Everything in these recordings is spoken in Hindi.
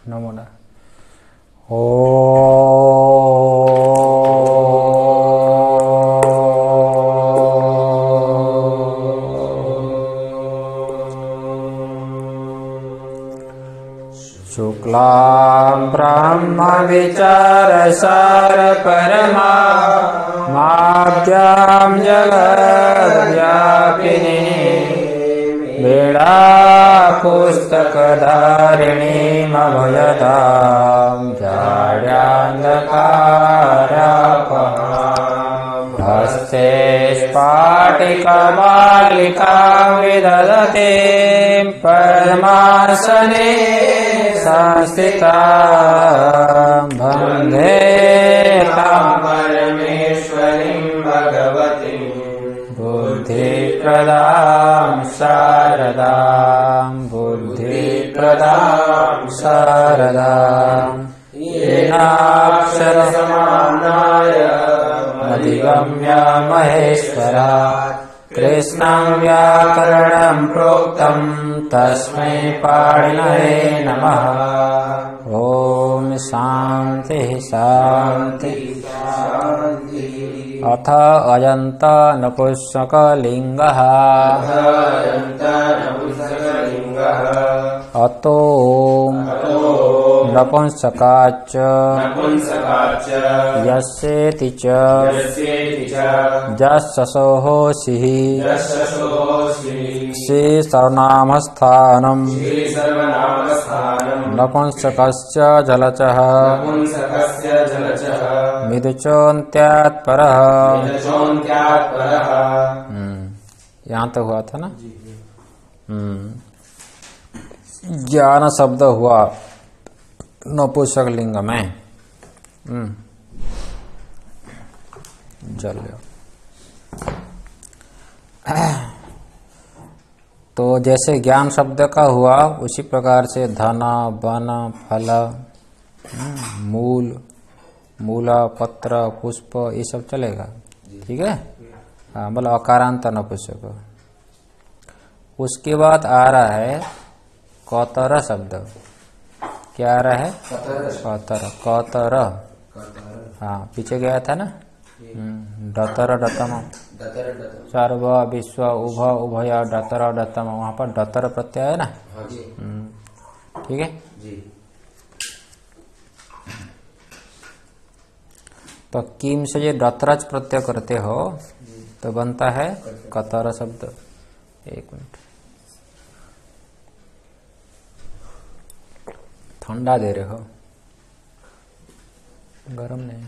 नमो नारायण। ओ शुक्लां ब्रह्म विचारसार परमा माभ्यां जगद्व्यापिनी वीणा पुस्तकधारिणीमभयदां जाड्यान्धकारापहां हस्ते स्फाटिकमालिकां विदधते पद्मासने संस्थितां वन्दे तां परमेश्वरीं भगवतीं बुद्धिप्रदां शारदां बुद्धिप्रदां शारदां येनाक्षरसमाम्नाय अधिगम्य महेश्वरात् कृष्णं व्याकरणं प्रोक्तं तस्मै पाणिनये नमः। ॐ शान्ति शान्ति शान्ति। अथ अयन्त नपुंसकलिङ्गः अतो नपुंसकाच्च यस्येति च जस्सहोऽसिः श्री सर्वनामस्थानं नपुंसकस्य जलचः मिदुचोऽन्त्यात् परः। यहाँ तक हुआ था ना। ज्ञान शब्द हुआ नपुंसक लिंग में। जल तो जैसे ज्ञान शब्द का हुआ उसी प्रकार से धन वन फल मूल मूला पत्र पुष्प ये सब चलेगा। ठीक है। हाँ मतलब अकारांत नपुंसक। उसके बाद आ रहा है कतर शब्द। क्या आ रहा है? कतर कतर। हाँ पीछे गया था ना। डतर डतम सर्व विश्व उभ उभय डतर डतम, वहां पर डतर प्रत्यय है ना। ठीक है। तो किम से ये डतरच प्रत्यय करते हो तो बनता है कतर शब्द। एक मिनट, ठंडा दे रहे हो, गरम नहीं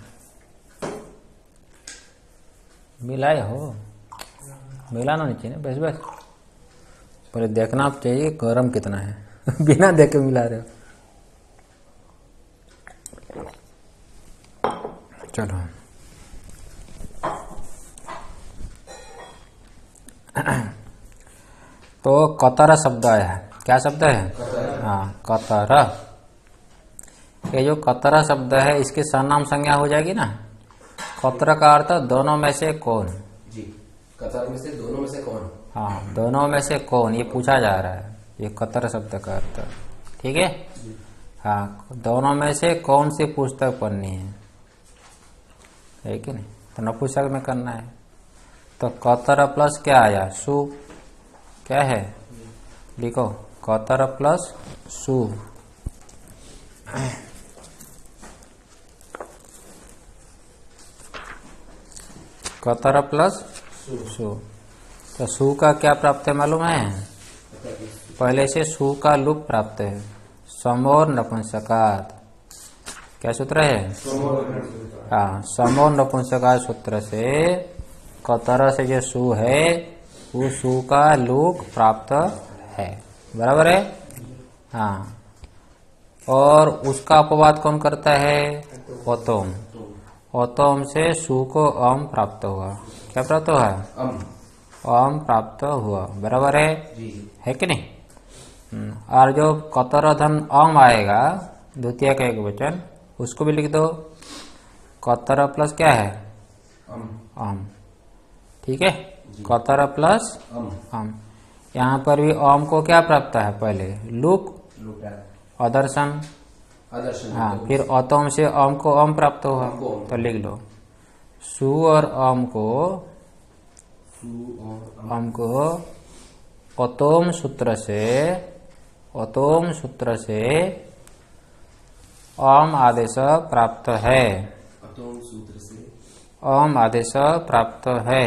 मिलाए हो, मिलाना नहीं चाहिए बस बस पहले देखना चाहिए गरम कितना है बिना देखे मिला रहे हो। चलो तो कतर शब्द आया है। क्या शब्द है? हाँ कतर। ये जो कतर शब्द है इसकी सर्वनाम संज्ञा हो जाएगी ना। कतर का अर्थ दोनों में से कौन। जी, कतर में से दोनों में से कौन। हाँ दोनों में से कौन ये पूछा जा रहा है। ये कतर शब्द का अर्थ। ठीक है। हाँ दोनों में से कौन सी पुस्तक पढ़नी है कि नहीं। तो नपुंसक में करना है। तो कतर प्लस क्या आया? सु। क्या है लिखो, कतर प्लस सु। कतर प्लस सु। तो सु का क्या प्राप्त है मालूम है? पहले से सु का लुप प्राप्त है। समोर नपुंसकात। क्या सूत्र है? हाँ समोर नपुंसकात सूत्र से कतर से जो सु है वो सु का लुप प्राप्त है। बराबर है। हाँ और उसका अपवाद कौन करता है? ओतोम। ओतोम से सु को अम प्राप्त हुआ। क्या प्राप्त हुआ? अम प्राप्त हुआ। बराबर है कि नहीं। और जो कतर धन अम आएगा द्वितीय का एक वचन उसको भी लिख दो। कतर प्लस क्या है? अम। ठीक है। कतर प्लस अम। यहाँ पर भी अम को क्या प्राप्त है? पहले लुक अदर्शन आदर्शन हाँ, फिर अतोम से अम को अम प्राप्त हुआ, अम को अम। तो लिख लो सु और अम को सु और अम को अतोम सूत्र से अम आदेश प्राप्त है, अतोम सूत्र से अम आदेश प्राप्त है।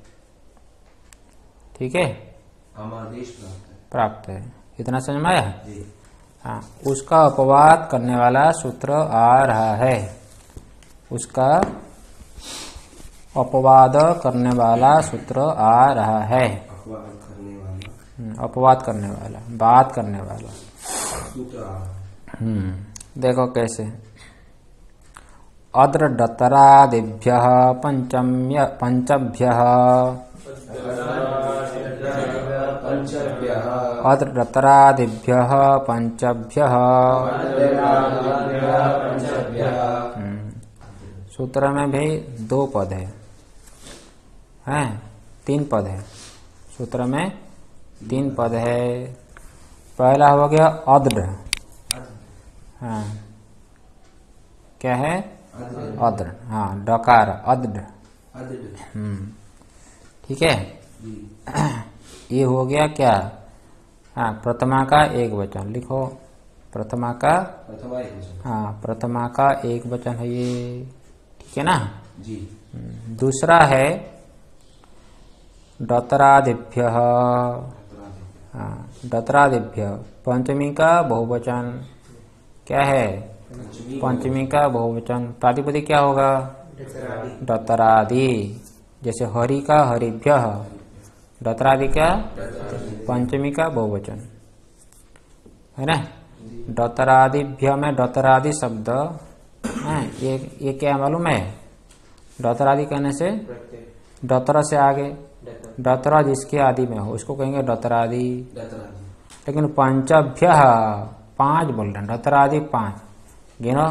ठीक है, आदेश प्राप्त है। इतना समझ में आया? जी। हाँ, उसका अपवाद करने वाला सूत्र आ रहा है, उसका अपवाद करने वाला सूत्र आ रहा है। अपवाद करने वाला अपवाद करने वाला, बात करने वाला सूत्र आ रहा है। देखो कैसे। अद्र डतरादिभ्य पंचभ्य अद्र डतरादिभ्य पंचभ्य सूत्र में भी 2 पद हैं, 3 पद है सूत्र में, 3 पद है। पहला हो गया अद्र, हाँ क्या है? अद्र, हाँ डकार अद्र। ठीक है, ये हो गया क्या? हाँ, प्रथमा का एक वचन लिखो, प्रथमा का, हाँ प्रथमा का एक वचन है ये, ठीक है ना जी। दूसरा है डतरादिभ्य, हाँ डतरादिभ्य पंचमी का बहुवचन, क्या है? पंचमी का बहुवचन। प्रातिपदी क्या होगा? डतरादि, जैसे हरि का हरिभ्य, डतरादि का पंचमी का बहुवचन है ना। डतरादिभ्य में डतरादि शब्द है, ये क्या मालूम है? डतरादि कहने से डतर से आगे, डतरा जिसके आदि में हो उसको कहेंगे डतरादि। लेकिन पंचभ्य 5 बोल रहे हैं, डतरादि 5 गिनो।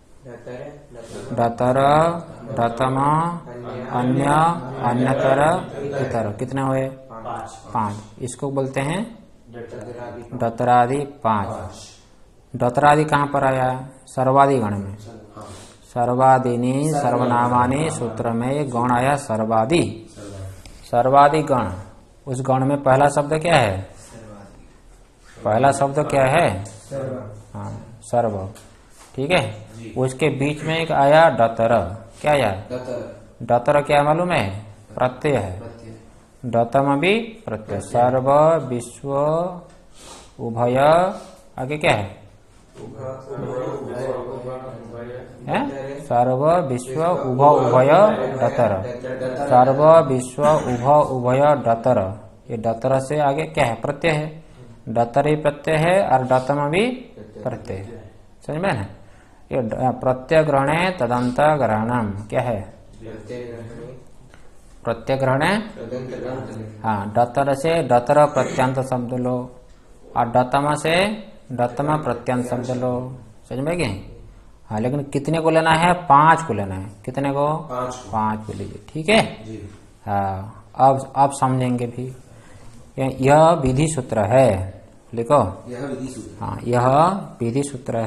डतर, डतम, अन्य, अन्यतर, इतर, कितने हुए? 5। इसको बोलते हैं डतरादि 5। डतरादि कहाँ पर आया? सर्वादि गण में, सर्वादिनी सर्वनामानी सूत्र में ये गण आया सर्वादि, सर्वादि गण। उस गण में पहला शब्द क्या है? पहला शब्द क्या है? हाँ सर्व, ठीक है। उसके बीच में एक आया डतर, क्या आया? डतर क्या मालूम है? प्रत्यय है, डतम भी प्रत्यय। सर्व विश्व उभय, आगे क्या है? सर्व विश्व उभ उभय डतर, सर्व विश्व उभ उभय डतर। ये डतर से आगे क्या है? प्रत्यय है, डतर ही प्रत्यय है और डतम भी प्रत्यय है, समझ में ना। ये प्रत्यय ग्रहणे तदंत ग्रहणम, क्या है? प्रत्यय ग्रहणे, हाँ डतर से डतर प्रत्यांत शब्द लो और डतम से डतम प्रत्यांत शब्द लो, समझ में गए? हाँ, लेकिन कितने को लेना है? 5 को लेना है। कितने को? 5 को लीजिए, ठीक है। हाँ, अब समझेंगे भी। यह विधि सूत्र है, लिखो। यह विधि सूत्र, हाँ यह विधि सूत्र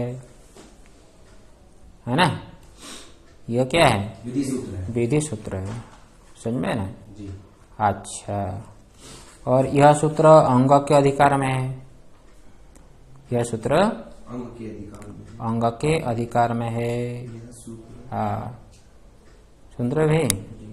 है ना। यह क्या है? विधि सूत्र है, विधि सूत्र है, समझ में ना। जी। अच्छा, और यह सूत्र अंग के अधिकार में है। यह सूत्र अंग के अधिकार में, अंग के अधिकार में है। यह सूत्र, हाँ सुन रहे भी।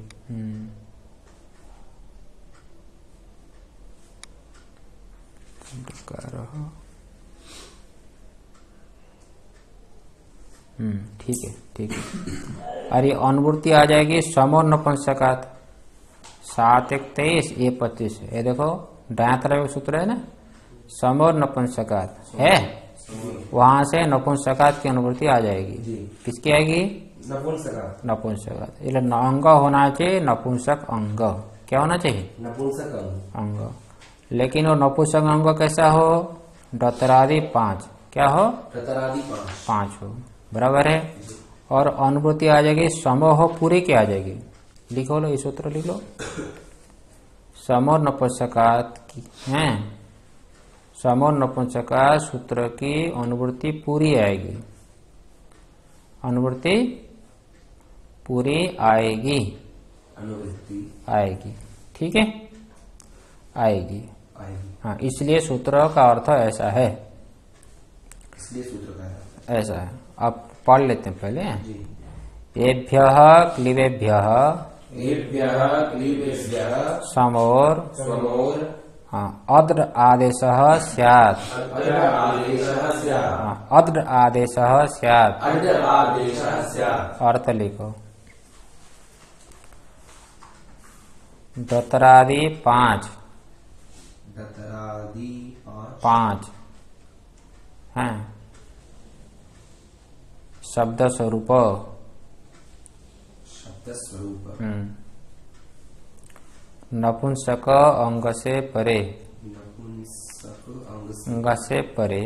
ठीक है, ठीक है। और ये अनुवृत्ति आ जाएगी समोर नपुंसकात 7 1 23, ये 25 है। ये देखो दायां तरफ सूत्र है ना, समोर नपुंसकात है, वहां से नपुंसकात की अनुवृत्ति आ जाएगी। किसकी आएगी? नपुंसक, नपुंसकात। ये अंग होना चाहिए, नपुंसक अंग। क्या होना चाहिए? नपुंसक अंग। लेकिन वो नपुंसक अंग कैसा हो? डतरादि 5, क्या हो? डतरादि 5 हो, बराबर है। और अनुवृत्ति आ जाएगी समो हो, पूरी की आ जाएगी। लिखो लो, ये सूत्र लिख लो। समो नपुंसकात हैं, सम और नपुंसककार सूत्र की अनुवृत्ति पूरी आएगी, अनुवृत्ति पूरी आएगी, अनुवृत्ति आएगी, ठीक है, आएगी। आएगी। हाँ, इसलिए सूत्र का अर्थ ऐसा है, इसलिए सूत्र का है ऐसा है। आप पढ़ लेते हैं पहले। जी। एभ्यः क्लीबेभ्यः एभ्यः क्लीबेभ्यः समोर समोर हाँ अद्र आदेशः स्यात्, अद्र आदेशः स्यात्। हाँ, अद्र आदेशः स्यात्। अद्र आदेशः स्यात्। अर्थ लिखो। दतरादि 5 दतरादि 5 हैं शब्द स्वरूप, शब्द स्वरूप नपुंसक अंग से परे, नपुंसक अंग से परे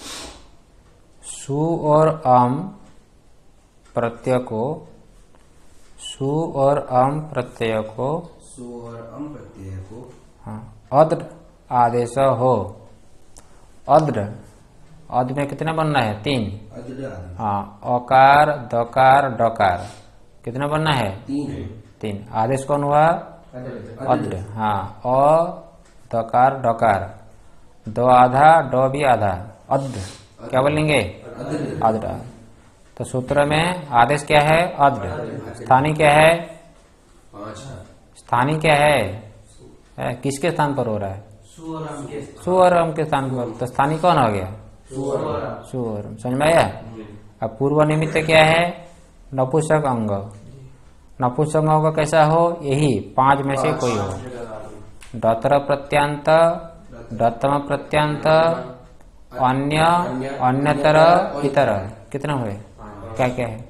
सु और अम प्रत्यय को, सु और अम प्रत्यय को सु और अम प्रत्यय को हाँ अद्र आदेश हो। अद्र, अद्र में कितने बनना है? 3। अद्र आदेश हाँ अकार दकार डकार कितना बनना है? 3 आदेश कौन हुआ? अद्र। हाँ अ दकार डकार, दो आधा डो भी आधा, अद्र क्या बोलेंगे? अद्र। तो सूत्र में आदेश क्या है? अद्र। स्थानीय क्या है? 5 स्थानीय क्या है? किसके स्थान पर हो रहा है? सु और अम के स्थान पर। तो स्थानीय कौन हो गया? सु और अम। समझ में आया? अब पूर्व निमित्त क्या है? नपुंसक अंग। नपुंसक अंग कैसा हो? यही 5 में से कोई हो। डतर प्रत्यांत, डतम प्रत्यांत, अन्य, अन्यतर, इतर कितना हुए? क्या क्या है?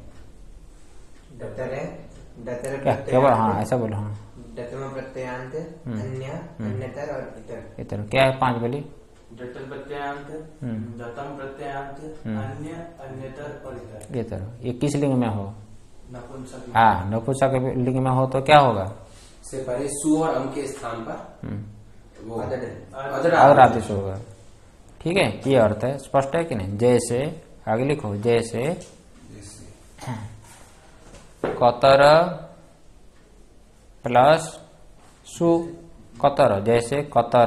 क्या क्या बोलो? हाँ ऐसा बोलो। हाँ डतम प्रत्ययांत, अन्य, अन्यतर और इतर। इतर क्या है? 5 बोली। डतम प्रत्ययांत, डतम प्रत्ययांत, अन्य, अन्यतर और इतर। इतर ये किस लिंग में हो? नपुंसक। हाँ नपुंसक लिंग में हो तो क्या होगा? से परे सु और अम के स्थान पर वो अदर आदेश होगा। ठीक है, ये अर्थ है। स्पष्ट है कि नहीं? जैसे आगे लिखो, जैसे कतर प्लस सु, कतर जैसे कतर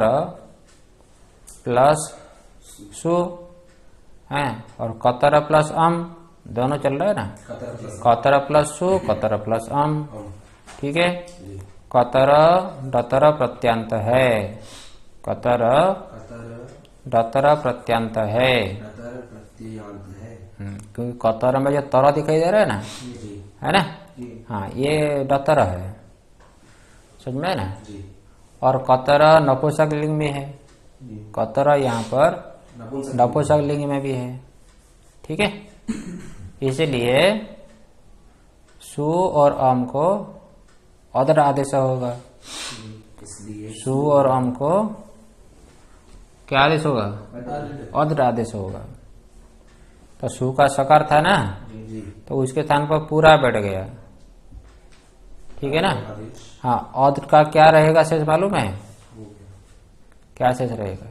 प्लस सु है, और कतर प्लस अम दोनों चल रहा है ना? कतर प्लस सु, कतर प्लस अम। ठीक है, कतर डतर प्रत्यांत है, कतर डतर प्रत्यांत है, क्योंकि कतर में जो तर दिखाई दे रहा है ना, है ना? हाँ ये डतर है, समझ में है ना? और कतर नपुंसक लिंग में है, कतर यहाँ पर नपुंसक लिंग में भी है। ठीक है, इसलिए सु और अम को अदर आदेश होगा। सु और अम को क्या आदेश होगा? अदर आदेश होगा। तो सु का सकार था ना, तो उसके स्थान पर पूरा बैठ गया। ठीक है ना? हाँ अद्र का क्या रहेगा शेष मालूम है? क्या शेष रहेगा?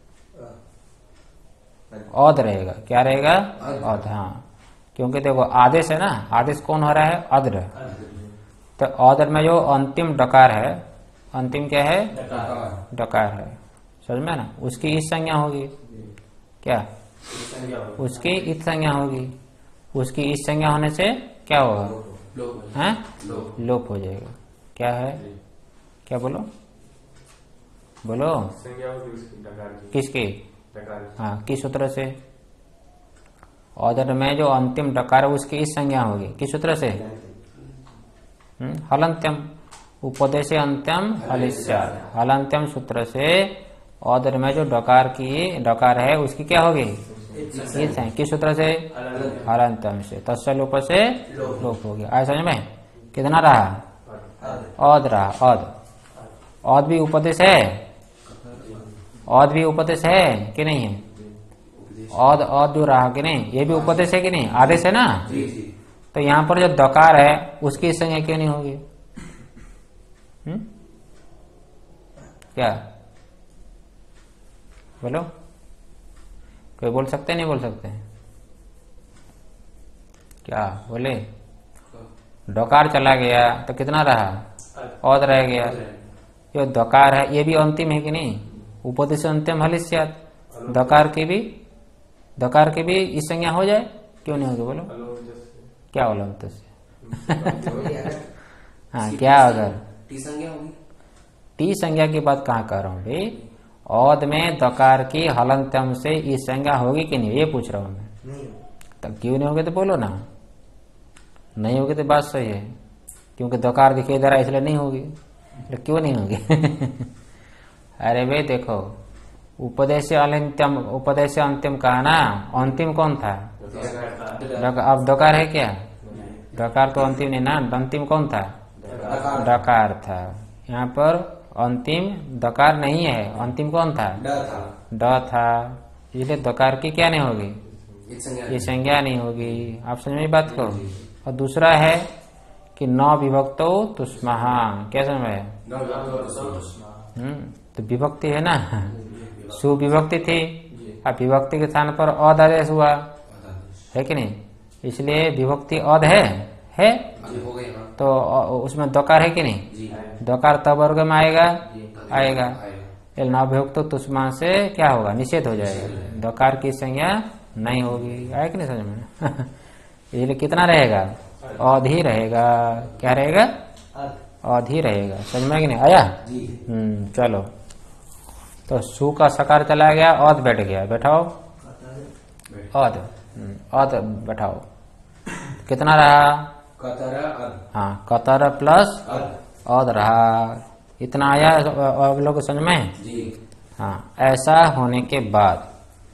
अद रहेगा। क्या रहेगा? अद। हाँ क्योंकि देखो आदेश है ना, आदेश कौन हो रहा है? अद्र। तो अद्र में जो अंतिम डकार है, अंतिम क्या है? डकार है, समझ में ना? उसकी इस संज्ञा होगी। क्या? उसकी इत संज्ञा होगी। उसकी इस संज्ञा होने से क्या होगा? हैं? लोप हो जाएगा। क्या है? क्या बोलो? बोलो। किसकी? हाँ किस सूत्र से? अदर में जो अंतिम डकार है उसकी इस संज्ञा होगी। किस सूत्र से? हलंत्यम। उपदेश अंत्यम हलिष्यात्। हलंत्यम सूत्र से अदर में जो डकार है उसकी क्या होगी? किस सूत्र से? हलंत्यम से। तस्य लोप से लोप हो गया। आया समझ में? कितना रहा? अद रहा। अद भी उपदेश है, अद भी उपदेश है कि नहीं है? अद जो रहा कि नहीं, ये भी उपदेश है कि नहीं? आदेश है ना? तो यहाँ पर जो दकार है उसकी संज्ञा क्यों नहीं होगी? क्या बोलो? कोई बोल सकते नहीं बोल सकते? क्या बोले? डकार चला गया तो कितना रहा? औद रह गया। ये दकार है, ये भी अंतिम है कि नहीं? उपदेश अंतिम हलिष्यात। दकार की भी इस संज्ञा हो जाए, क्यों नहीं होगी बोलो? क्या बोला तो हाँ, क्या अगर टी संज्ञा होगी? टी संज्ञा की बात कहाँ कर रहा हूँ भाई? औद में दकार की हलंत्यम से इस संज्ञा होगी कि नहीं, ये पूछ रहा हूँ मैं। नहीं तब क्यों नहीं होगी तो बोलो ना। नहीं होगी तो बात सही है, क्योंकि दकार दिखाई दे रहा है इसलिए नहीं होगी। तो क्यों नहीं होगी? अरे भाई देखो, उपदेश अंतिम कहा ना, अंतिम कौन था? अब दकार है क्या? दकार तो अंतिम नहीं ना, अंतिम कौन था? दकार था। यहाँ पर अंतिम दकार नहीं है, अंतिम कौन था? ड था। इसलिए दकार की क्या नहीं होगी? ये संज्ञा नहीं होगी। आप समझ में बात को? और दूसरा है कि न विभक्तो तुष्महा, क्या समझ में? तो विभक्ति है ना, सुविभक्ति थी, अब विभक्ति के स्थान पर अद आदेश हुआ है कि नहीं? इसलिए विभक्ति अद है तो उसमें दकार है कि नहीं? दकार तब वर्ग में आएगा। न विभक्तो तुष्मा से क्या होगा? निषेध हो जाएगा, दकार की संज्ञा नहीं होगी। आया कि नहीं समझ में? इसलिए कितना रहेगा? अध ही रहेगा। क्या रहेगा? अध ही रहेगा। समझ में कि नहीं आया? चलो, तो सु का सकार चला गया, अध बैठ गया, बैठाओ अध बैठाओ। कितना रहा? हाँ, कतर प्लस अध रहा। इतना आया आप लोग समझ में? हाँ, ऐसा होने के बाद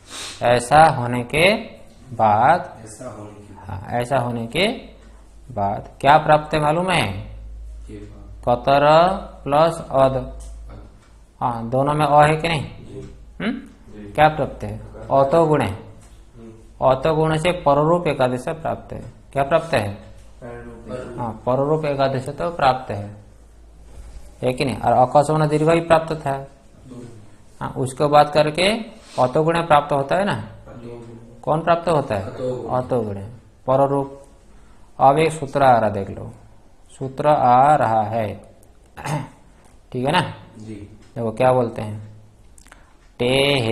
क्या प्राप्त है मालूम है? कतर प्लस अध। हाँ, दोनों में अ है कि नहीं? क्या प्राप्त है? अतो गुण है। अतो गुण से पररूप एकादश प्राप्त है। क्या प्राप्त है? हाँ, पररूप एकादश तो प्राप्त है कि नहीं? और अकस्मण दीर्घ ही प्राप्त था। हाँ, उसको बात करके अतो गुण प्राप्त होता है ना। कौन प्राप्त होता है? अतो गुण पररूप। अब एक सूत्र आ रहा, देख लो, सूत्र आ रहा है। ठीक है ना? देखो क्या बोलते हैं, टे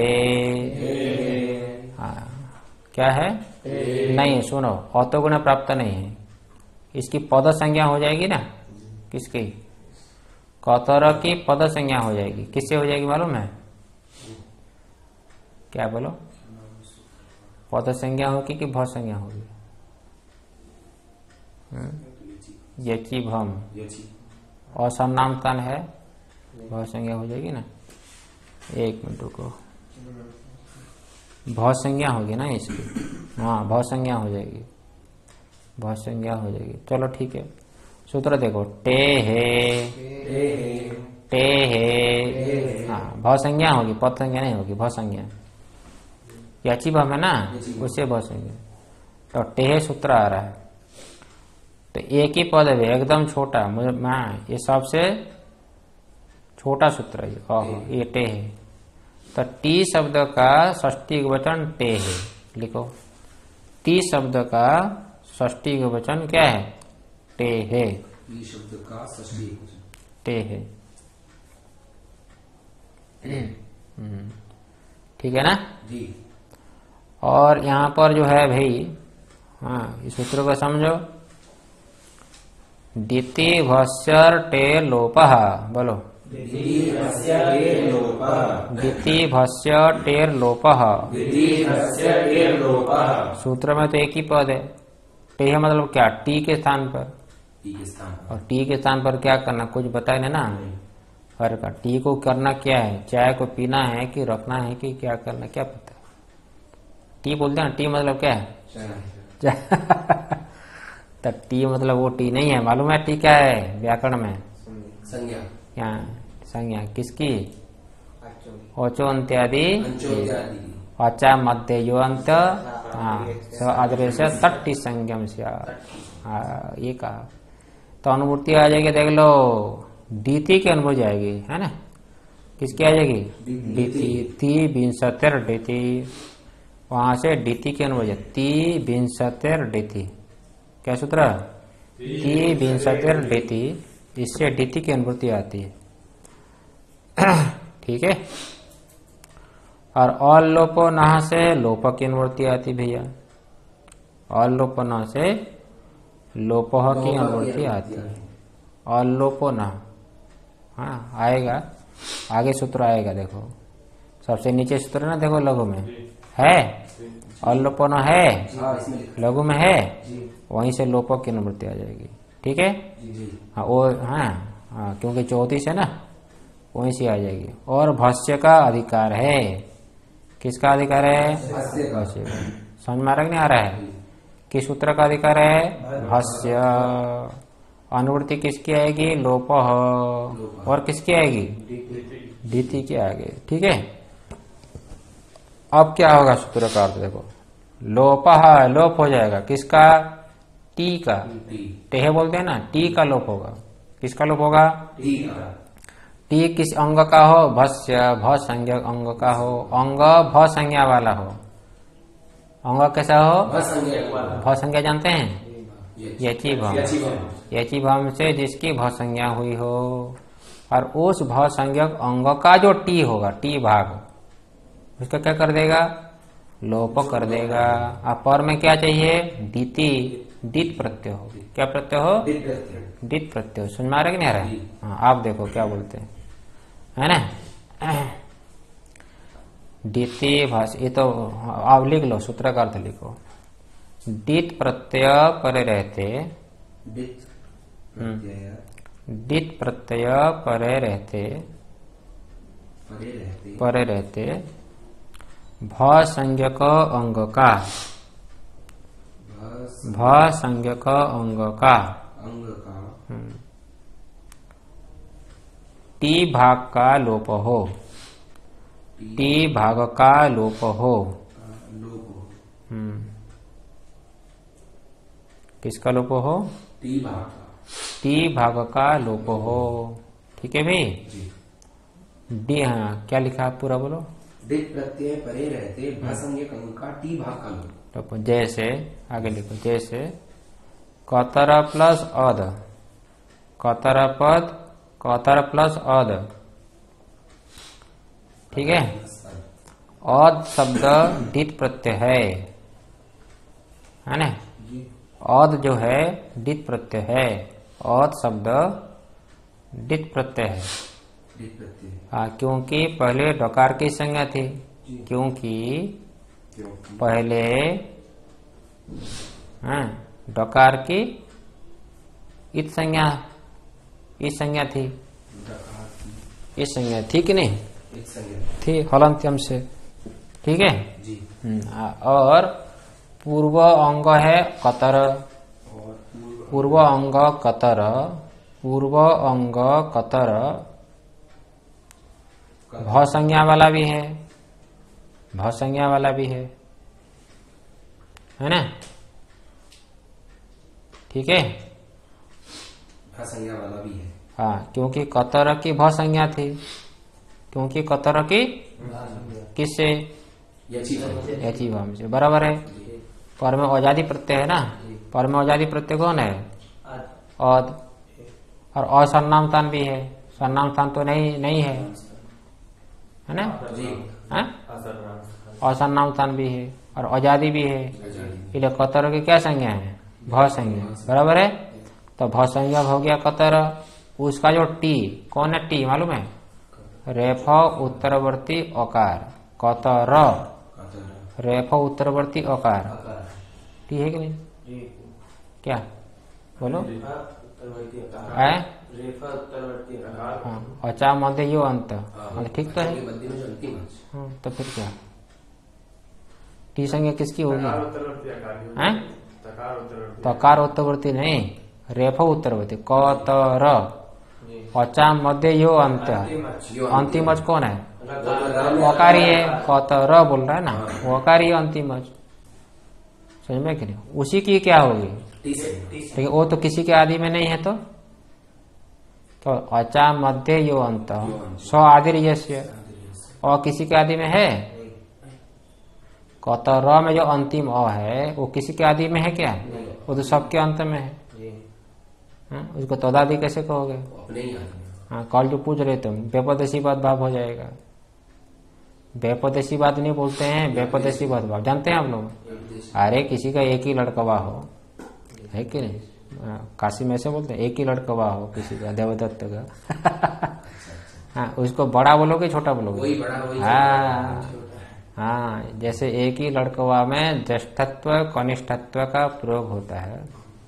है। हाँ, क्या है? नहीं, सुनो, अतो गुण प्राप्त नहीं है, इसकी पद संज्ञा हो जाएगी ना। किसकी? कतर की पद संज्ञा हो जाएगी। किससे हो जाएगी मालूम है? क्या बोलो? पद संज्ञा होगी कि भ संज्ञा होगी? यची भम, असन्नाम तन है, भ संज्ञा हो जाएगी ना। एक मिनट रुको, भ संज्ञा होगी ना इसकी। हाँ, भ संज्ञा हो जाएगी, भ संज्ञा हो जाएगी। चलो ठीक है, सूत्र देखो, टे है। हाँ, भ संज्ञा होगी, पद संज्ञा नहीं होगी, भ संज्ञा। याची भम है ना, उससे भ संज्ञा। तो टे सूत्र आ रहा है, तो एक ही पद है, एकदम छोटा। मुझे ये सबसे छोटा सूत्र है, ये टे है। तो टी शब्द का षष्ठी वचन टे है। लिखो, टी शब्द का षष्ठी वचन क्या है? टे है। टी शब्द का षष्ठी टे है। ठीक है ना जी। और यहाँ पर जो है भाई, हाँ, इस सूत्र को समझो। दिति भस्यर टे लोपः, बोलो, दिति भस्य टेर लोपः। सूत्र में तो एक ही पद है, टे है मतलब क्या? टी के स्थान पर। और टी के स्थान पर क्या करना, कुछ बताए ना फर्क। टी को करना क्या है? चाय को पीना है कि रखना है कि क्या करना, क्या पता? टी बोलते हैं, टी मतलब क्या है? तो टी मतलब वो टी नहीं है, मालूम है? टी क्या है व्याकरण में? संज्ञा। क्या संज्ञा? किसकी? ओचो इत्यादि, अचा मध्य यो अंत, आदरे से तट्टी संज्ञम से। ये कहा तो अनुभूति आ जाएगी। देख लो, डीति की अनुभूति आएगी, है ना? किसकी आ जाएगी? डीति। ती विंशतिर डीति। वहां से डीति की अनुवृत्ति, ती विंशतिर डीति, क्या सूत्र, ती विंशतिर डीति, इससे डीति की अनुवृत्ति आती है। ठीक है। और अलोपो नह से लोप की अनुवृत्ति आती भैया, अलोपो नह से लोपह की अनुवृत्ति आती है, अलोपो नह। हाँ आएगा, आगे सूत्र आएगा, देखो सबसे नीचे सूत्र ना, देखो लघु में है, अलोपो नह है, लघु में है, वहीं से लोप की अनुवृत्ति आ जाएगी। ठीक है। हाँ वो हाँ क्योंकि 34 है ना, वहीं से आ जाएगी। और भस्य का अधिकार है, किसका अधिकार है, भस्य का। समझ में आ रहा है, नहीं आ रहा है, किस सूत्र का अधिकार है, भस्य। अनुवृत्ति किसकी आएगी, लोप, और किसकी आएगी, डीति की आगे। ठीक है। अब क्या होगा सूत्र का अर्थ देखो, लोप, लोप हो जाएगा किसका, टी का, टेह बोलते हैं ना, टी का लोप होगा, किसका लोप होगा, टी किस अंग का हो, भस्य, भ संज्ञा अंग का हो, अंग भ संज्ञा वाला हो, अंग कैसा हो, भ संज्ञा जानते हैं, यची भम, यची भम से जिसकी भ संज्ञा हुई हो, और उस भ संज्ञक अंग का जो टी होगा, टी भाग, उसका क्या कर देगा, लोप कर देगा। अब पर में क्या चाहिए, डीति, डित प्रत्यय हो, क्या प्रत्यय हो, डित प्रत्यय हो। समझ में आ रहा है कि नहीं आ रहा है। हाँ आप देखो क्या बोलते हैं, है ना, डीति भाषा, ये तो आप लिख लो, सूत्र का अर्थ लिखो, डित प्रत्यय परे रहते, डित प्रत्यय परे रहते, परे रहते भ संज्ञक अंग का, भ संज्ञक अंग का टी भाग का लोप हो, टी भाग का लोप हो, किसका लोप हो, टी भाग का लोप हो। ठीक है भाई। डी, हाँ क्या लिखा आप पूरा बोलो, डित प्रत्यय परे रहते भसंज्ञक अंग का टी भाग का लोप। तो जैसे आगे लिखो, जैसे कतर प्लस अद, कतर पद, कतर प्लस अद, ठीक है, अद शब्द डित प्रत्यय है ना, अद जो है डित प्रत्यय है, अद शब्द डित प्रत्यय है। हाँ क्योंकि पहले डकार की संज्ञा थी, क्योंकि पहले डकार की इत संज्ञा, इस संज्ञा थी, इस संज्ञा थी कि नहीं थी, हलंत्यम से। ठीक है जी। और पूर्व अंग है कतर, पूर्व अंग कतर, पूर्व अंग कतर भ संज्ञा वाला भी है, भ संज्ञा वाला भी है ना। ठीक है, भ संज्ञा वाला भी है। हाँ क्योंकि कतर की भ संज्ञा थी, क्योंकि कतर की किससे, यची भाम से, बराबर है। पर में औजादी प्रत्यय है ना, पर में औजादी प्रत्यय कौन है, औद, और असन्नाम तान भी है, सन्नाम तान तो नहीं है ना, असन्नाम तान भी है और औजादी भी है, इसलिए कतर की क्या संज्ञा है, भ संज्ञा, बराबर है। तो भ संज्ञा हो गया कतर, उसका जो टी कौन है, टी मालूम है, रेफ उत्तरवर्ती अकार, कतर, रेफ उत्तरवर्ती अकार, टी है कि नहीं, क्या बोलो, है अचा मध्य यो अंत, ठीक तो है। तो फिर क्या, टी संज्ञा किसकी होगी, हैं, तकार उत्तरवर्ती नहीं, रेफ उत्तरवर्ती, कतर, अचा मध्य यो अंत, अंतिमज कौन है, वकारी है, कतर बोल रहा है ना, वकारी अंतिमज, समझ में कि नहीं, उसी की क्या होगी, लेकिन वो तो किसी के आदि में नहीं है, तो अचा मध्य यो अंत, स्व आदि यस्य, और किसी के आदि में है, कतर में जो अंतिम अ है वो किसी के आदि में है क्या? वो तो सबके अंत में है। जी। उसको तदादि कैसे कहोगे? अपने ही आदमी। हाँ, कल जो पूछ रहे तुम, बेपदेशी पद भाव हो जाएगा। बेपदेशी बात नहीं बोलते हैं, बेपदेशी पद भाव जानते हैं आप लोग? अरे किसी का एक ही लड़कवा हो, है कि नहीं? काशी में से बोलते हैं एक ही लड़कवा हो किसी का, देवदत्त का। हाँ, उसको बड़ा बोलोगे छोटा बोलोगे? वही बड़ा वही हाँ छोटा। हाँ, जैसे एक ही लड़कवा में ज्येष्ठत्व कनिष्ठत्व का प्रयोग होता है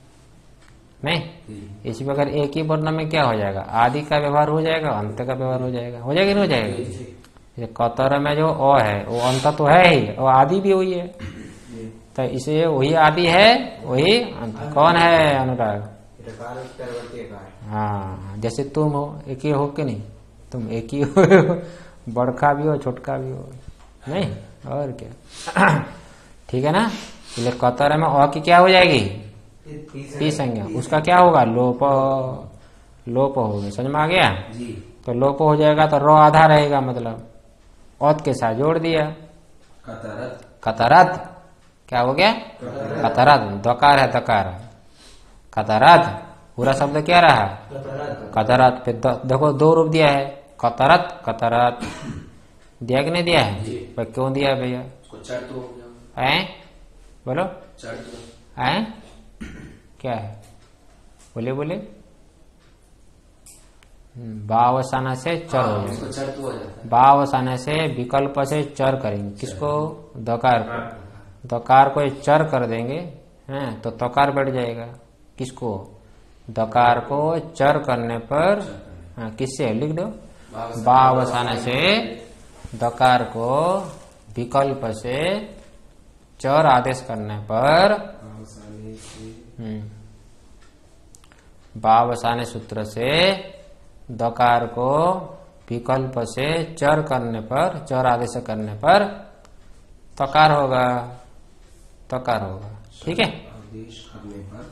नहीं। इसी प्रकार एक ही वर्ण में क्या हो जाएगा? आदि का व्यवहार हो जाएगा, अंत का व्यवहार हो जाएगा। हो जाएगा नहीं हो जाएगा? कतर में जो अ है वो अंत तो है ही और आदि भी वही है, तो इसलिए वही आदि है वही अंत। कौन है अनुराग? ऋकार उत्तरवर्ती कार। हाँ, जैसे तुम हो, एक ही हो कि नहीं? तुम एक ही हो, बड़का भी हो छोटका भी हो, नहीं और क्या। ठीक है ना? इसलिए कतर में अ की क्या हो जाएगी? ती संज्ञा। उसका क्या होगा? लोप। लोप हो गया, समझ में आ गया? जी। तो लोप हो जाएगा तो रो आधा रहेगा, मतलब औत के साथ जोड़ दिया, कतरत। कतरत। क्या हो गया? कतरत। दकार है दकार, कतरत। पूरा शब्द क्या रहा? कतरत। फिर देखो दो रूप दिया है, कतरत कतरत। दिया कि नहीं दिया है? पर क्यों दिया भैया? उसको चढ़ तो हो गया। हैं? बोलो। चढ़ तो। हैं? क्या है? बोले बोले। बावसाना से चर हो जाएगा। उसको चढ़ तो हो जाता है। बावसाने से विकल्प से चर करेंगे। किसको? दकार को। दकार को चर कर देंगे हैं तो तकार बैठ जाएगा। किसको? दकार को चर करने पर। हाँ, किससे लिख दो? बावसाने से दकार को विकल्प से चर आदेश करने पर। बावसाने सूत्र से दकार को विकल्प से चर करने पर, चर आदेश करने पर तकार होगा, तकार होगा। ठीक है? आदेश करने पर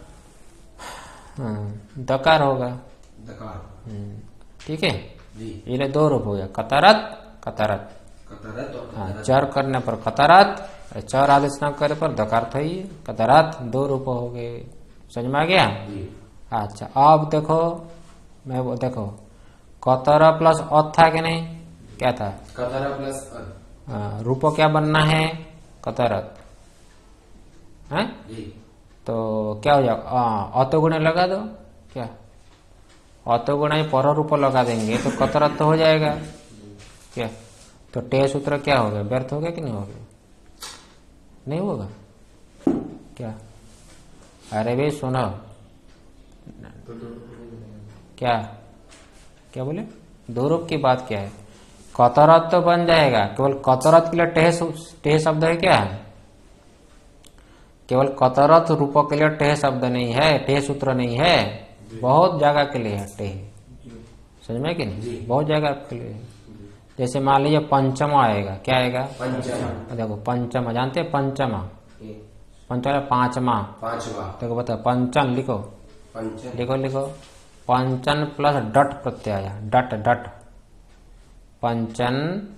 दकार होगा। दकार। ठीक है? जी। ये दो रूप हो गया, कतरत कतरत। कतरत और हाँ, कतरत। चर करने पर कतरत, चर आदेश न करे पर दकार था ही कतरत। दो रूप हो गए, समझ में आ गया? जी। अच्छा, अब देखो, मैं वो देखो, कतर प्लस अ था कि नहीं? क्या था? कतरा प्लस अ। रूप क्या बनना है? कतरत है। जी। तो क्या हो जाएगा? अतोगुणे लगा दो। क्या अतोगुणे पर रूप लगा देंगे तो कतरत तो हो जाएगा। क्या तो टे सूत्र क्या हो गया? व्यर्थ हो गया कि नहीं हो गया? नहीं होगा क्या? अरे भाई सुनो, क्या क्या बोले? दो रूप की बात क्या है? कतरत तो बन जाएगा, केवल कतरत के लिए टेह शब्द है क्या? केवल कतरत रूप के लिए टेह शब्द नहीं है, टेह सूत्र नहीं है, बहुत जगह के लिए है टेह। समझ में कि नहीं? बहुत जगह के लिए है। जैसे मान लीजिए पंचम आएगा, क्या आएगा? पंचम। देखो पंचम जानते हैं? पंचमा, पंचम पांचवा। पांचवा। देखो बताओ, पंचन लिखो, पंचम। लिखो लिखो। पंचन प्लस डट प्रत्यय आया, डट डट। पंचन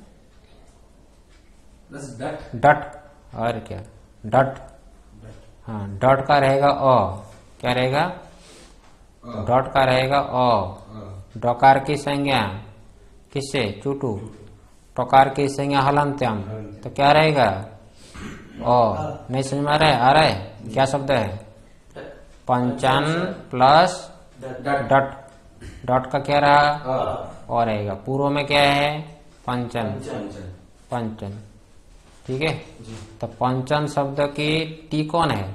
प्लस डट। डट और क्या? डट। हाँ, डट का रहेगा अ, क्या रहेगा? डट का रहेगा अ। डकार की संज्ञा किससे? चुटू। टकार की संज्ञा हलंत्यम, तो क्या रहेगा? अ। नहीं समझ में आ रहा है? आ रहा है? क्या शब्द है? पंचन प्लस डट। डट का क्या रहा? और रहेगा। पूर्व में क्या है? पंचन। पंचन। ठीक है? तो पंचन शब्द की टी कौन है?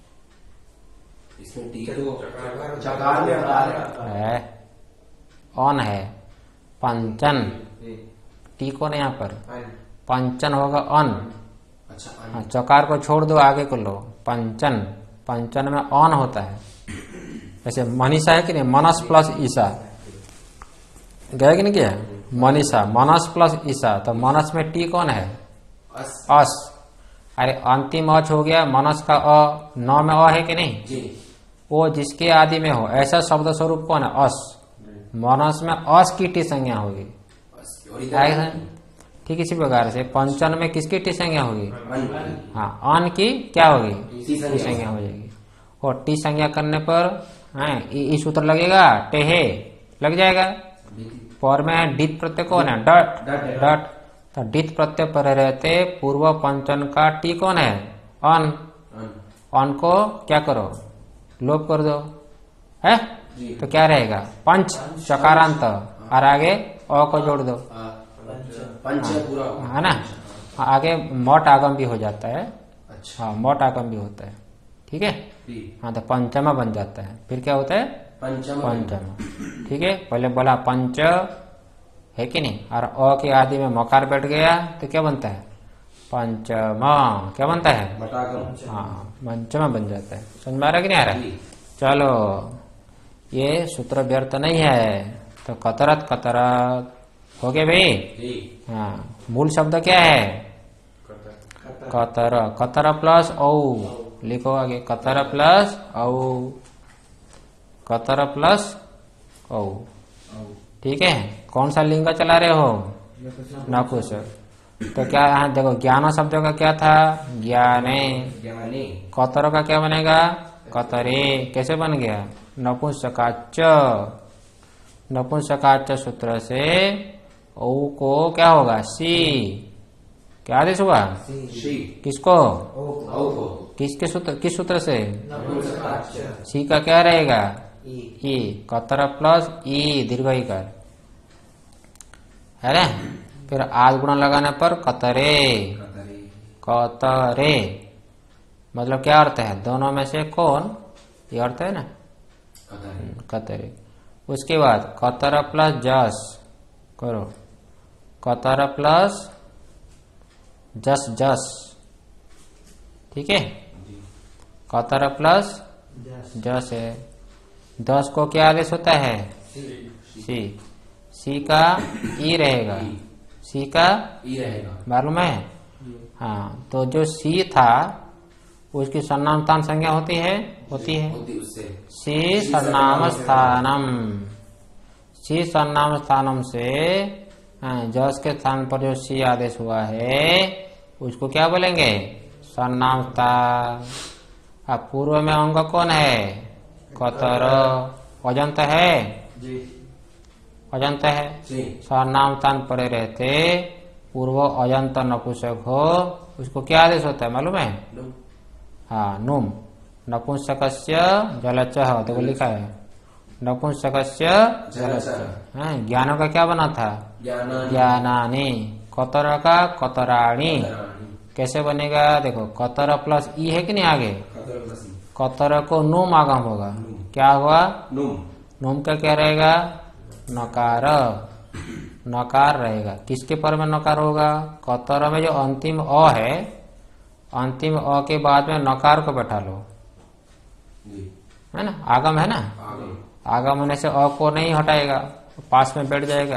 इसमें टी तो चकार में है ऑन है। पंचन टी कौन है यहाँ पर? पंचन होगा अन। अच्छा। हाँ, चकार को छोड़ दो, आगे को लो। पंचन, पंचन में ऑन होता है। जैसे मनीषा है कि नहीं? मनस प्लस ईसा गया कि नहीं गया? मनीषा, मनस प्लस ईसा, तो मनस में टी कौन है? अस। अस। अरे अंतिम अच हो गया, मनस का अ, नौ में अ है कि नहीं? जी। वो जिसके आदि में हो ऐसा शब्द स्वरूप कौन है? अस। मनस में अस की टी संज्ञा होगी। और इधर ठीक इसी प्रकार से पंचन में किसकी टी संज्ञा होगी? अन हाँ, अन की क्या होगी? टी संज्ञा। टी संज्ञा हो जाएगी। और टी संज्ञा करने पर ई सूत्र लगेगा, टेहे लग जाएगा। पर में डित प्रत्यय कौन है? डट डट है। डट। तो डित प्रत्यय पर रहते पूर्व पंचन का टी कौन है? अन। अन अन को क्या करो? लोप कर दो, है? जी। तो क्या रहेगा? पंच चकारांत, और आगे अ को जोड़ दो, पंच पूरा है ना? आगे मोट आगम भी हो जाता है। अच्छा हाँ, मोट आगम भी होता है। ठीक है। जी। हाँ, तो पंचमा बन जाता है। फिर क्या होता है? पंचम पंचमा। ठीक है। पहले बोला पंच है कि नहीं, और अ के आदि में मकार बैठ गया तो क्या बनता है? पंचमा। क्या बनता है? मटागम। हाँ, पंचमा बन जाता है। समझ में आ रहा कि नहीं आ रहा? जी। चलो, ये सूत्र व्यर्थ नहीं है। तो कतरत कतरत हो गया भाई। जी। हाँ, मूल शब्द क्या है? कतर। कतर प्लस औ लिखो आगे, कतर प्लस औ, कतर प्लस औ। ठीक है। कौन सा लिंग चला रहे हो? नपुंसक। तो क्या यहाँ देखो, ज्ञान शब्द का क्या था? ज्ञाने। ज्ञाने कतर का क्या बनेगा? कतरे। कैसे बन गया? नपुंसकाच। नपुंसकाच सूत्र से औ को क्या होगा? सी। क्या आदेश हुआ? शी किसको? औ को किसके सूत्र? किस सूत्र से? नपुंसकाच सी का क्या रहेगा? ई ई। कतर प्लस ई दीर्घ इकार, है ना? फिर आद गुण लगाने पर कतरे। कतरे कतरे मतलब क्या अर्थ है? दोनों में से कौन, ये अर्थ है ना? कतरे कतरे। उसके बाद कतर प्लस जस करो, कतर प्लस जस जस। ठीक है। जी। कतर प्लस जस जस है। 10 को क्या आदेश होता है? सी। सी का ई रहेगा। सी का ई रहेगा। मालूम है? हाँ, तो जो सी था उसकी सर्वनाम स्थान संज्ञा होती है? होती है। होती उससे सी सर्वनाम स्थानम। सी सर्वनाम स्थानम से जस के स्थान पर जो सी आदेश हुआ है उसको क्या बोलेंगे? सर्वनाम स्थान। अब पूर्व में अंग कौन है? कतर। अजंत है? जी अजंत है। जी। सर्वनाम स्थान पड़े रहते पूर्व अजंत नपुंसक हो, उसको क्या आदेश होता है मालूम है? नुम हाँ, नुम। नपुंसकस्य जलच, देखो लिखा है नपुंसकस्य जलच। ज्ञान का क्या बना था? ज्ञानानि ज्ञानानि। कतर का कतराणी। कतराणि कैसे बनेगा? देखो, कतर प्लस ई है कि नहीं आगे? कतर प्लस ई। कतर को नुम आगम होगा। क्या हुआ? नुम नुम का क्या रहेगा? नकार। नकार रहेगा। किसके पर में नकार होगा? कतर में जो अंतिम अ है, अंतिम अ के बाद में नकार को बैठा लो, जी। है ना? आगम है ना? आगम आगम होने से अ को नहीं हटाएगा, पास में बैठ जाएगा।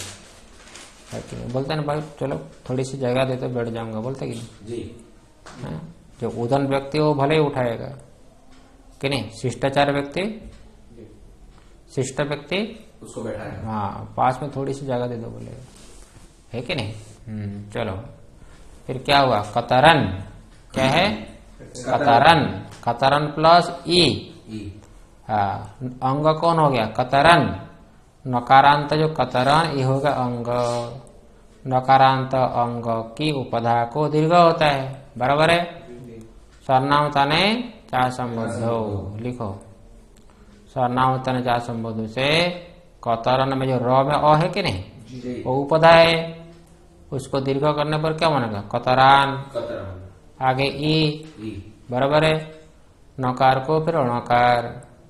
है कि नहीं? बोलते ना भाई चलो थोड़ी सी जगह दे तो बैठ जाऊंगा, बोलते कि नहीं? जी। है? जो उदन व्यक्ति वो भले ही उठाएगा कि नहीं? शिष्टाचार व्यक्ति, शिष्ट व्यक्ति, उसको बैठाएगा। हाँ, पास में थोड़ी सी जगह दे दो बोलेगा, है कि नहीं? चलो, फिर क्या हुआ? कतरन। क्या है? कतरन। कतरन प्लस ई। ई हाँ, अंग कौन हो गया? कतरन। नकारांत जो कतरन ये होगा अंग। नकारांत अंग की उपधा को दीर्घ होता है, बराबर है? सर्वनाम ताने चार संबोध लिखो। सर्वनाम ताने चार संबोध से कतरन में जो र में अ है कि नहीं, जी। वो उपधा है, उसको दीर्घ करने पर क्या बनेगा? कतरान। कतरान आगे ई, ई बराबर है? नकार को फिर अणकार,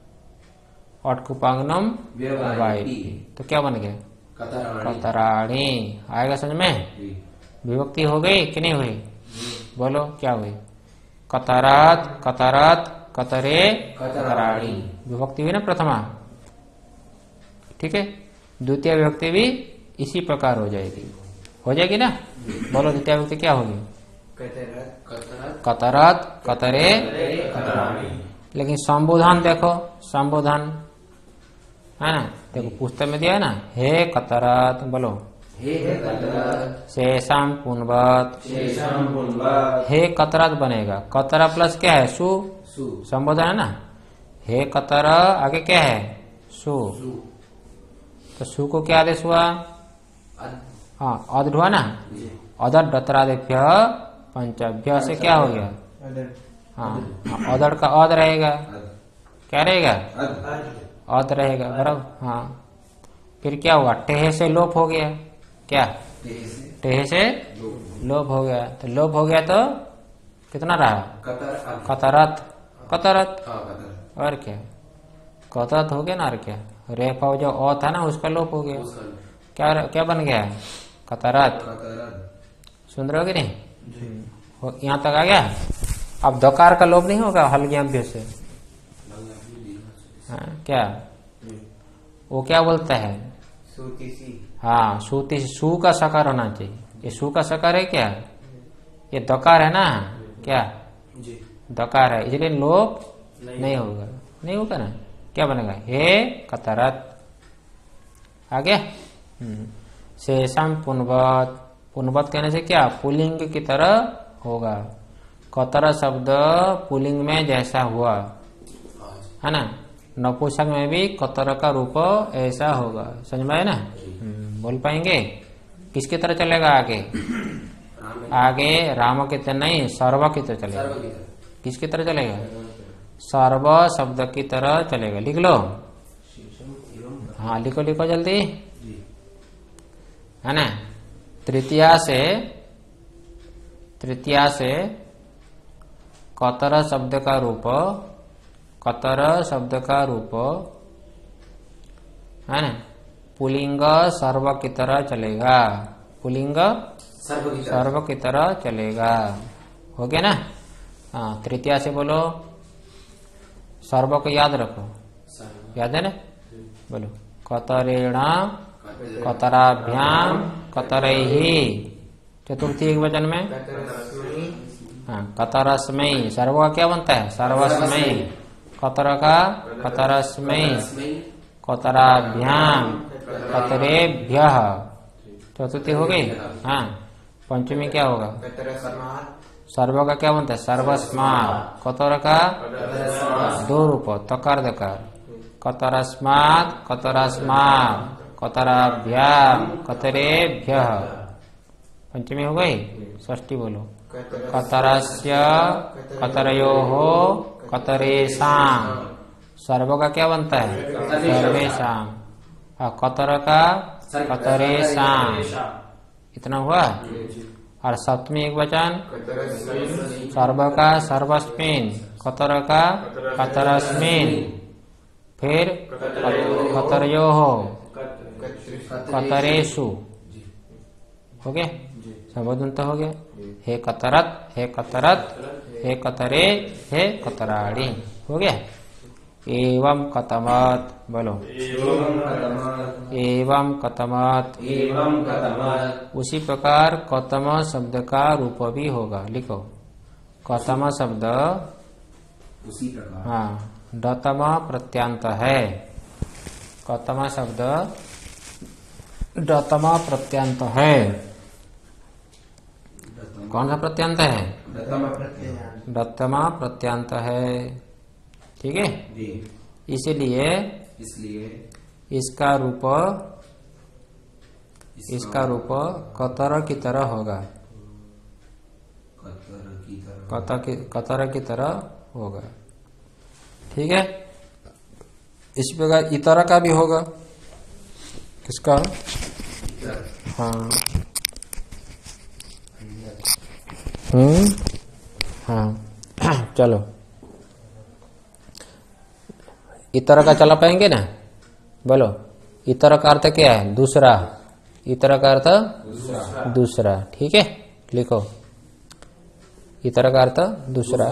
अटकुपांगनम व्यवहारिकी। तो क्या बन गया? कतराणि कतराणी। आएगा समझ में? जी। विभक्ति हो गई कि नहीं हुई? बोलो क्या हुई? कतरात, कतरात, कतरे, कतराणी। विभक्ति हुई ना प्रथमा? ठीक है। द्वितीय विभक्ति भी इसी प्रकार हो जाएगी, हो जाएगी ना? बोलो द्वितीय विभक्ति क्या होगी? कतरत कतरत कतरात, कतरे, कतराणि। लेकिन संबोधन देखो, संबोधन है ना? देखो पुस्तक में दिया है ना, हे कतरात, बोलो हे कतरत शेषाम पुनवत, शेषाम पुनवत हे कतरत बनेगा। कतर प्लस क्या है? सु, सु संबोधन है ना। हे कतर आगे क्या है? सु। सु तो सु को क्या आदेश हुआ? अद हाँ अद हुआ ना। जी अदर दतरादिभ्य पंचभ्य से क्या हो गया? हाँ अदर का अद रहेगा। अद क्या रहेगा? अद अद रहेगा बराबर। हाँ फिर क्या हुआ? टेह से लोप हो गया। क्या? ते से टेह से दो लोप हो गया। तो लोप हो गया तो कितना रहा? कतर अद कतरत। कतरत हाँ कतर और क्या? कतरत हो गया ना। और क्या? रेफा जो अ था ना उसका लोप हो गया। उसका क्या क्या बन गया? कतरत। कतरत सुन रहे हो कि नहीं? यहाँ तक आ गया। अब दकार का लोप नहीं होगा हल्ग्याभ्य से। हाँ, क्या वो क्या बोलता है? सूतिसी हाँ सूती सु का सकार होना चाहिए। ये सु का सकार है क्या? ये दकार है ना। क्या? जी दकार है इसलिए लोप नहीं होगा। नहीं होगा ना। क्या बनेगा? हे कतरत। आगे शेषम पुनवत। पुनवत कहने से क्या? पुलिंग की तरह होगा। कतर शब्द पुलिंग में जैसा हुआ है ना, नपुंसक में भी कतर का रूप ऐसा होगा। समझ में आया ना? बोल पाएंगे? किसकी तरह चलेगा आगे? आगे राम की तरह नहीं, सर्व की तरह चलेगा। सर्व की तरह किसकी तरह चलेगा? सर्व शब्द की तरह चलेगा। लिख लो। हाँ लिखो लिखो जल्दी, जी है ना। तृतीया से कतर शब्द का रूप, कतर शब्द का रूप है ना, पुलिंग सर्व की तरह चलेगा। पुलिंग सर्व की तरह चलेगा। हो गया ना? हाँ तृतीया से बोलो। सर्व को याद रखो। याद है ना? बोलो। कतरेण कतराभ्याम कतरैहि। चतुर्थी एक वचन में कतरस्मै हाँ कतरस्मै। सर्व का क्या बनता है? सर्वस्मै। कतर का कतरस्मै। कतराभ्याम कतरेभ्यः। चतुर्थी हो गई। हाँ पंचमी क्या होगा? कतरस्मात् सर्व का क्या बनता है? सर्वस्मात्। कतर का दो रूप तकार दकार। कतरस्मात् कतरस्मात् कतराभ्याम कतरेभ्यः। पंचमी हो गई। षष्ठी बोलो। कतरस्य कतरयोः कतरेषाम्। सर्व का क्या बनता है? सर्वेषाम्। और कतर का कतरेषाम्। इतना हुआ। और सप्तमी एक वचन सर्व का सर्वस्मिन्, कतर का कतरस्मिन्, फिर कतरयोः कतरेषु। हो गया? संबोधन तो हो गया। हे कतरत, हे कतरत, हे कतरे, हे कतराणी। हो गया? एवं कतमत। बोलो। एवं कतमत। उसी प्रकार कतम शब्द का रूप भी होगा। लिखो। कतम शब्द उसी प्रकार हाँ डतम प्रत्यांत है। कतम शब्द डतम प्रत्यांत है। कौन सा प्रत्यांत है? डतमा प्रत्यांत है। ठीक है? जी इसलिए इसका रूप कतर की तरह होगा। कतर की तरह होगा। ठीक है? इस प्रकार इतर का भी होगा। किसका? हाँ हाँ चलो इतर का चला पाएंगे ना? बोलो। इतर का अर्थ क्या है? दूसरा। इतर का अर्थ दूसरा। ठीक है? लिखो। इतर का अर्थ दूसरा।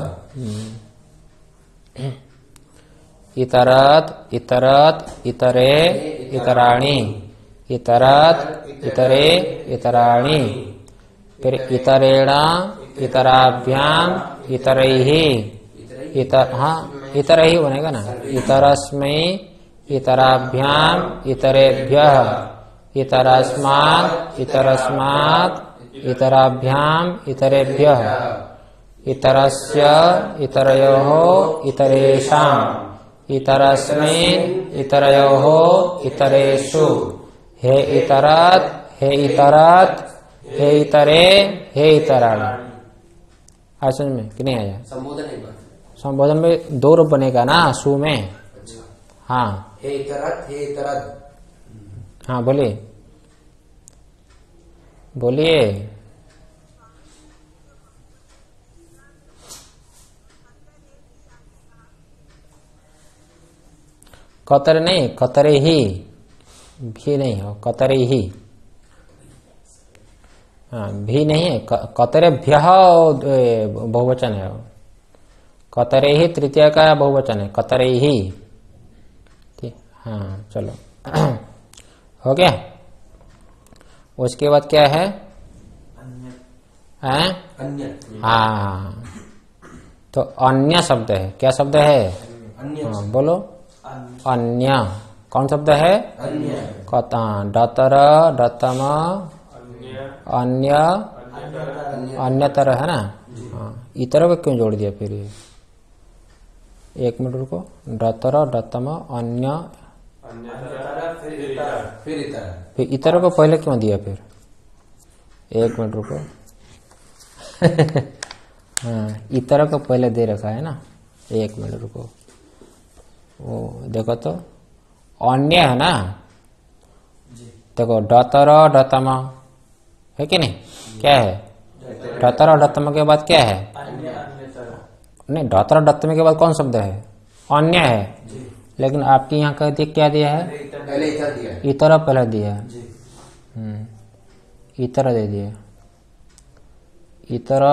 इतरत इतरत इतरे इतराणी। इतरत इतरे इतराणी। फिर इतरेण इतराभ्याम इतरैहि। हाँ इतरैहि बनेगा ना। इतरस्मै इतराभ्याम इतरेभ्यः इतरस्मात् इतरस्मात् इतराभ्याम इतरेभ्यः इतरस्य इतरयोः इतरेषाम् इतरस्मिन् इतरयोः इतरेषु हे इतरात् हे इतरात् हे इतरे हे इतराणि। आज समझ में कि नहीं आया? संबोधन एक बार। संबोधन में दो रूप बनेगा ना सु में। अच्छा। हाँ हे इतरात हे इतरात। हाँ बोलिए बोलिए। कतरे नहीं, कतरे ही, भी नहीं हो, कतरे ही। हाँ भी नहीं है, कतरे भ्यः बहुवचन है। कतरे ही तृतीय का बहुवचन है, कतरे ही। ठीक, हाँ चलो हो गया। उसके बाद क्या है? हैं? अन्य। हाँ तो अन्य शब्द है। क्या शब्द है? अन्य। हाँ बोलो। अन्य कौन शब्द है? अन्य। कता डतर डतम अन्य अन्यतर है ना। हाँ इतर को क्यों जोड़ दिया फिर? ये एक मिनट रुको। डतर डतम अन्य फिर इतर को पहले क्यों दिया फिर? एक मिनट रुको। हाँ इतर को पहले दे रखा है ना। एक मिनट रुको। वो देखो तो अन्य है ना। देखो डतर डतम है कि नहीं? क्या है? डतर और डतम के बाद क्या है? नहीं, डतर और डतम के बाद कौन शब्द है? अन्य है। लेकिन आपके यहाँ कह दिया क्या दिया है? पहले इतर दिया है। इतर पहले दिया है। इतर दे दिया। इतर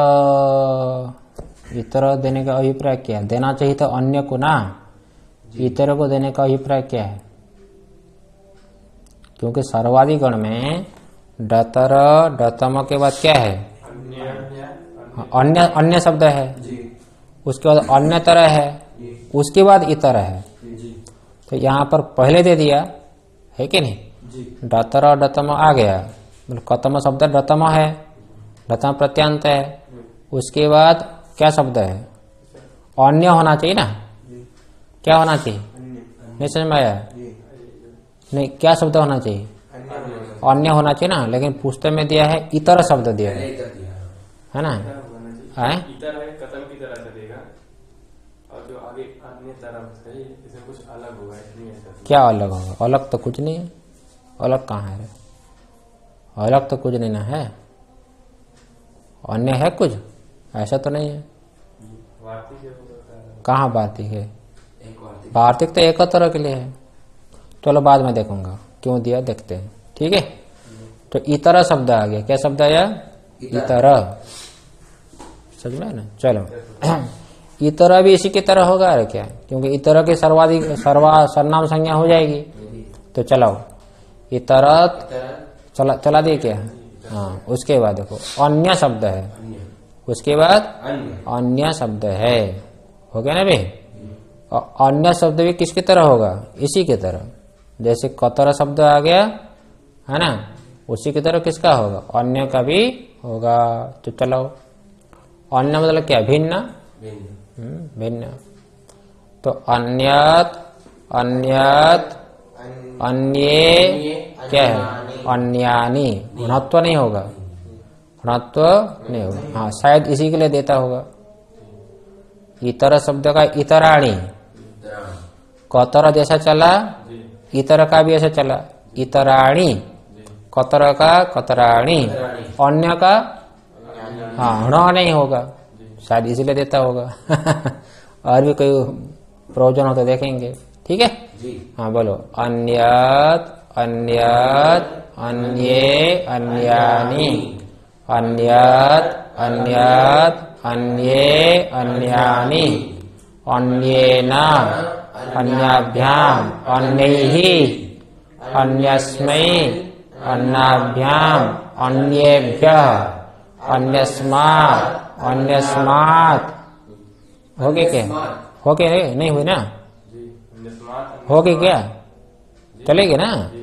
इतर देने का अभिप्राय क्या है? देना चाहिए तो अन्य को ना। इतर को देने का अभिप्राय क्या है? क्योंकि सर्वादि गण में डतर डतम के बाद क्या है? अन्य अन्य शब्द है। उसके बाद अन्य तरह है। उसके बाद इतर है। तो यहाँ पर पहले दे दिया है कि नहीं? डतर डतम आ गया। कतम शब्द डतम है। डतम प्रत्यांत है। उसके बाद क्या शब्द है? अन्य होना चाहिए ना। क्या होना चाहिए? नहीं समझ में आया? नहीं, क्या शब्द होना चाहिए? अन्य होना चाहिए ना। लेकिन पुस्तक में दिया है इतर शब्द दिया है ना। है इतर है कतम की तरह चलेगा और जो आगे अन्य तरफ है इसमें कुछ अलग होगा। क्या अलग होगा? अलग तो कुछ नहीं है। अलग कहाँ है? अलग तो कुछ नहीं ना है। अन्य है कुछ? ऐसा तो नहीं है। कहाँ वार्तिक है? वार्तिक तो एक तरह के लिए है। चलो बाद में देखूंगा क्यों दिया, देखते हैं। ठीक है। तो इतर शब्द आ गया। क्या शब्द आया? इतर। समझ में ना? चलो इतर भी इसी की तरह होगा क्या? क्योंकि इतर की सर्वाधिक सर्वनाम संज्ञा हो जाएगी। तो चलो इतर चला दिए क्या? हाँ उसके बाद देखो अन्य शब्द है। उसके बाद अन्य शब्द है। हो गया ना भाई? और अन्य शब्द भी किसकी तरह होगा? इसी की तरह। जैसे कतर शब्द आ गया है ना, उसी की तरह किसका होगा? अन्य का भी होगा। तो चलो अन्य मतलब क्या? भिन्न। भिन्न। तो अन्यत अन्यत अन्ये क्या है? अन्यानी। घनत्व नहीं होगा। घनत्व नहीं होगा। हाँ शायद इसी के लिए देता होगा। इतर शब्द का इतराणी। कतर जैसा चला इतर का भी ऐसा चला। इतराणी। कतर का कतराणी। अन्य का हाँ ण नहीं होगा। शायद इसलिए देता होगा। और भी कोई प्रयोजन हो तो देखेंगे। ठीक है। हाँ बोलो। अन्यत अन्यत अन्ये अन्यानि। अन्यत अन्यत अन्ये अन्यानि। अन्येन अन्याभ्याम अन्यैहि अन्यस्मै अन्नाभ्याम अन्येभ्यः अन्यस्मात् अन्यस्मात्। हो गया क्या? हो गया? नहीं हुई ना? हो गई क्या? चलेगी ना?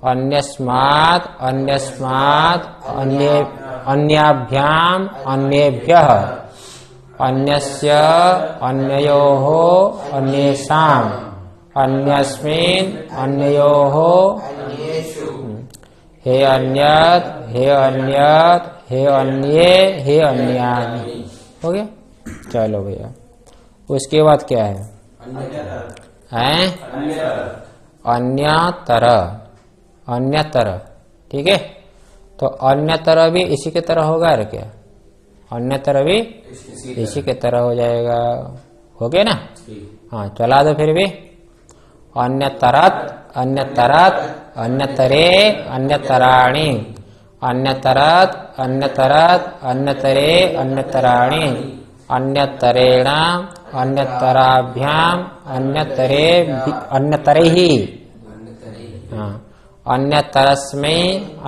अन्यस्मात् अन्यस्मात् अन्याभ्याम अन्येभ्यः अन्यस्य अन्ययोः अन्येषाम् अन्यस्मिन् अन्ययोः अन्येषु हे अन्यत् हे अन्यत् हे अन्ये हे अन्यानि। हो गया? चलो भैया, उसके बाद क्या है? हैं? अन्यतर, अन्यतर। ठीक है, तो अन्यतर भी इसी के तरह होगा और क्या? अन्यतर भी इसी के तरह हो जाएगा। हो गया ना? हाँ, चला दो फिर भी। अन्यतरत अन्यतरत अन्यतरे अन्यतराणि अन्यतरत अन्यतरत अन्यतरे अन्यतराणि अन्यतरेण अन्यतराभ्याम अन्यतरे अन्यतरैः हाँ अन्यतरस्मै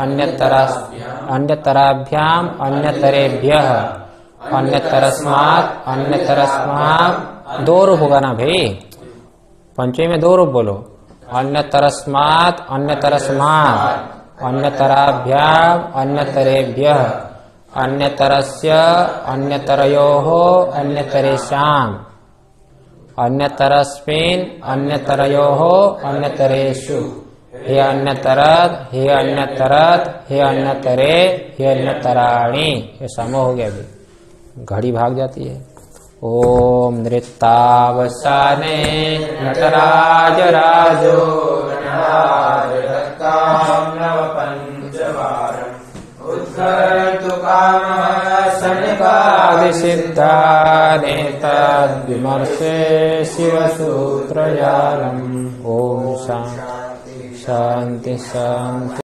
अन्यतराभ्याम अन्यतरेभ्यः अन्यतरस्मात् अन्यतरस्मात्। दो रूप होगा ना भाई, पंचमी में दो रूप बोलो। अन्यतरस्मात् अन्यतरस्मात् अन्यतराभ्याम अन्यतरेभ्यः अन्यतरस्य अन्यतरयोः अन्यतरेषाम् अन्यतरस्मिन् अन्यतरयोः अन्यतरेषु हे अन्यतरत हे अन्यतरत हे अन्यतरे हे अन्यतराणि। ये समूह हो गया। अभी घड़ी भाग जाती है। ओम नृत्तावसाने नटराज राजो सिद्धा नेतद्विमर्शे शिवसूत्रजालम्। ओम शांति शांति शांति।